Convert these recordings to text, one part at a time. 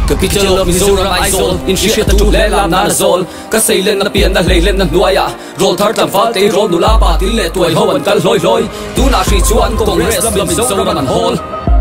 capital of Mizoram Aizol in shit to lela na zol ka sailen na pian na leilen na nuaya roll thar tam fa te roll nula pa til le tuai hoan kal loi loi tu na shi chuan congress la Mizoram an hol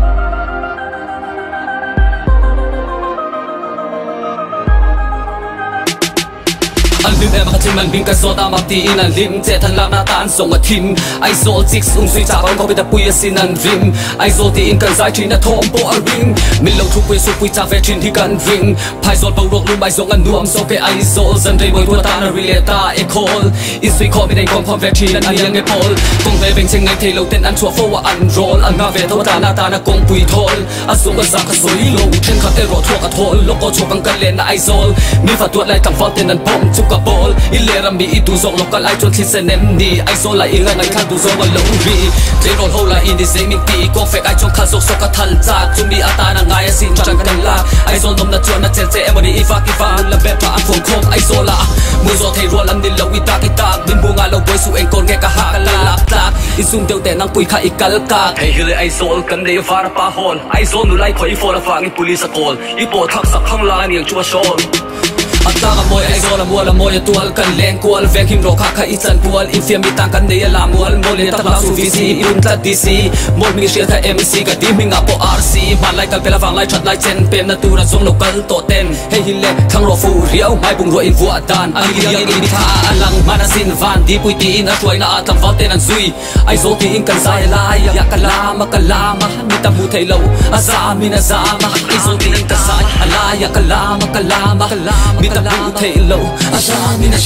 lim em khatin man bing ka zota ma ti in an lim che than la na tan song a thim ai zol six sui cha bang ko be ta pui sin an rim ai zol ti in kan zai thin a thom po a ring min lo thu pui su pui cha ve thin hi kan ring phai zol pau rok lu mai zong an nuam so ke ai zol zan dei boy tu ta na rile ta e call is sui ko be dei kom ve thin an yang e pol kong ve beng cheng ngai thei lo ten an chua fo wa an roll an nga ve tho ta na kong pui thol a su ka za ka soi lo chen kha te ro thua ka thol lo ko chu bang kan len na ai zol mi fa tuat lai tam fa ten an pom chu ka ilera mi itu zong local ai chon thisen em ni ai so la inga ngai khan tu zong lo ri they roll hola in the same ti ko fek ai chon kha zok so ka thal cha chu mi ata na ngai sin chan kan la ai so nom na chuan na chen che em ni ifa ki fa la be pa an khom khom ai so la mu zo thei roll an ni lo ita ki ta bin bu nga lo boy su en kon nge ka ha ka la ta isum deu te nang pui kha ikal ka thei hile ai so kan de far pa hol ai so nu lai khoi for la fa ngi police call ipo thak sak khang la ni chu shol Ataka moy ay zola muala moy tual kan leng kual vek him ro kha itan kual infiam mitang kan de la mual mole ta la su visi un ta dc mol mi shia tha mc ka diming apo rc man lai kal pela wang lai chat lai chen pem na tu ra zong local to ten hey hile khang ro fu riau mai bung ro in fu atan ang liang in tha alang manasin van di pui ti in a tuai na atam va ten an zui ai zo ti in kan sai la ya kalama mi ta mu thei lo azami na zama ai zo ti in ta sai ala ya kalama mi ta bu thei lo azami na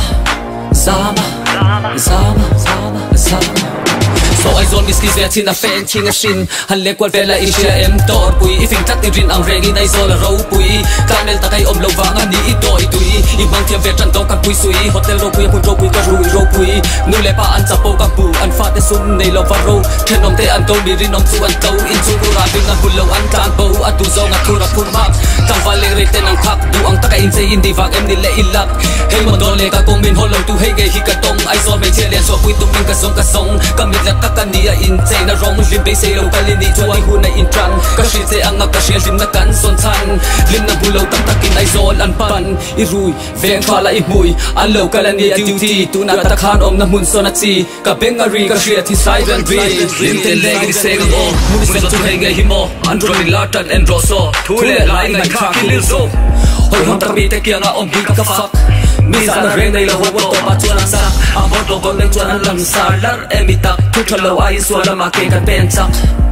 zama so ai zon miski ze chin a fen ching a shin han le kwal vela in shia em tor pui ifing tat ti rin ang regi nai zol ro pui kanel ta kai om lo wang ani i toi tui i bang thiam ve tran tong kan pui sui hotel ro pui ka ro pui nu le pa an cha po ka pu an fa te sum nei lo va ro thenom te an to mi rin om chu an to in chu ra bing an bul lo an kan po atu zong a thura phun map kang va le re te nang khap du ang ta ka in se in di wang em ni le ilak hey mon don le ka kong min hol lo tu hey ge hi ka tong ai zon me che le so pui tu min ka song ka mit la ka kania in che na rong lim be se lo kalini chuai hu na in tran ka shi se anga ka shel lim na kan son chan lim na bulo tam takin ai zol an pan i rui veng phala i mui an lo kalani duty tu na ta khan om na mun son chi ka bengari ka shia thi siren ri lim te le gi se go mu se tu he ge himo an ro ni latan en ro so thu le lai na kha ki zo hoi hon ta bi te kia nga om bi ka fak mi sa na reng nei lo ho to pa chuan sa a bo to go le chuan lam sa lar emitak thu thalo ai so la ma ke kan pen chak